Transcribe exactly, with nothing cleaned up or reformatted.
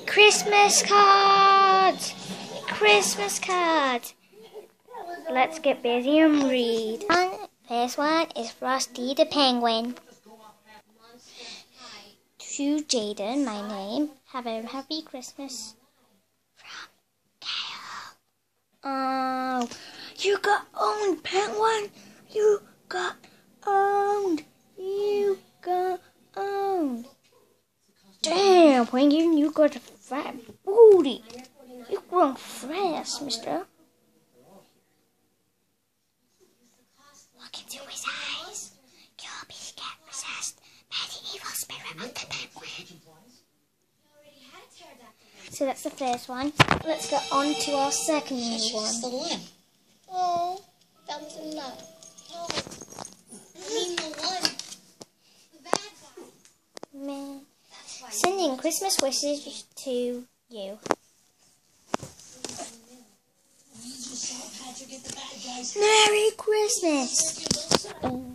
Christmas card! Christmas card! Let's get busy and read. First one is Frosty the Penguin. To Jaden, my name, have a happy Christmas from Kale. Oh, you got owned, Penguin! You got owned! You got owned! Damn, Penguin, you got a fat booty. You've grown fast, mister. Look into his eyes. You'll be scared possessed by the evil spirit of the penguin. So that's the first one. Let's get on to our second one. The one. Oh, that was a lot. Oh, I mean the one. The bad guy. Man. Sending Christmas wishes to you. Merry Christmas!